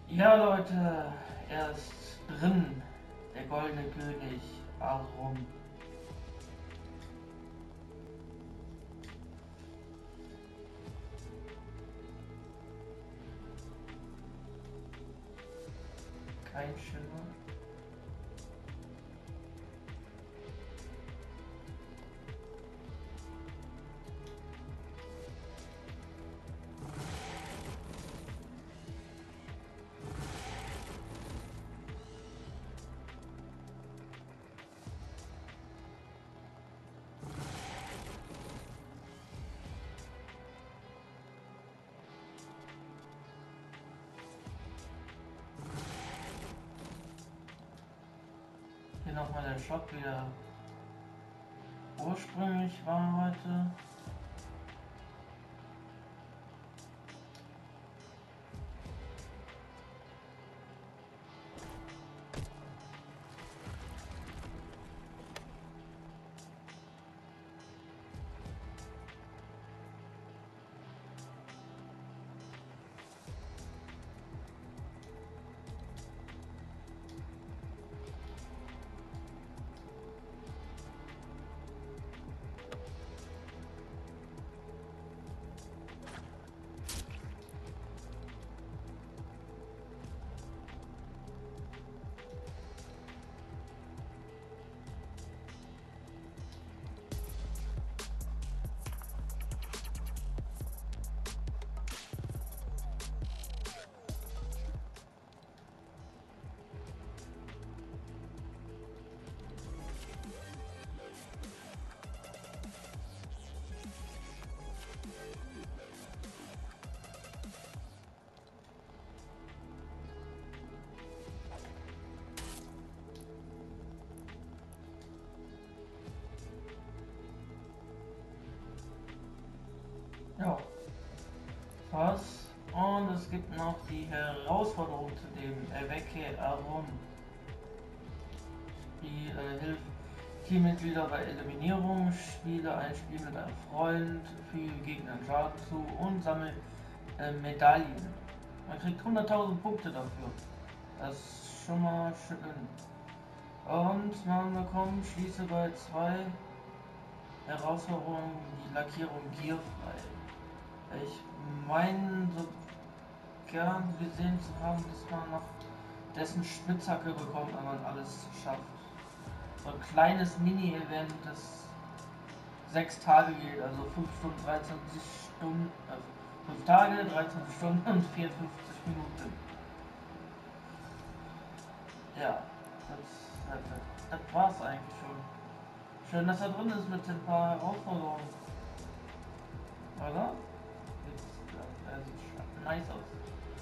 Ja, Leute, er ist drin. Der goldene König. Warum? Kein Schimmer. Hier nochmal der Shop wieder ursprünglich war heute. Ja, was? Und es gibt noch die Herausforderung zu dem Erwecke Arum. Die hilft Teammitglieder bei Eliminierung, spiele ein Spiel mit einem Freund, füge Gegnern Schaden zu und sammle Medaillen. Man kriegt 100.000 Punkte dafür. Das ist schon mal schön. Und man bekommt, schließe bei 2 Herausforderungen die Lackierung Gear frei. Ich meine so gern gesehen zu haben, dass man noch dessen Spitzhacke bekommt, wenn man alles schafft. So ein kleines Mini-Event, das 6 Tage geht, also 5 Stunden, 23 Stunden, 5 Tage, 13 Stunden und 54 Minuten. Ja, das war's eigentlich schon. Schön, dass er drin ist mit den paar Herausforderungen. Oder? Das sieht nice aus.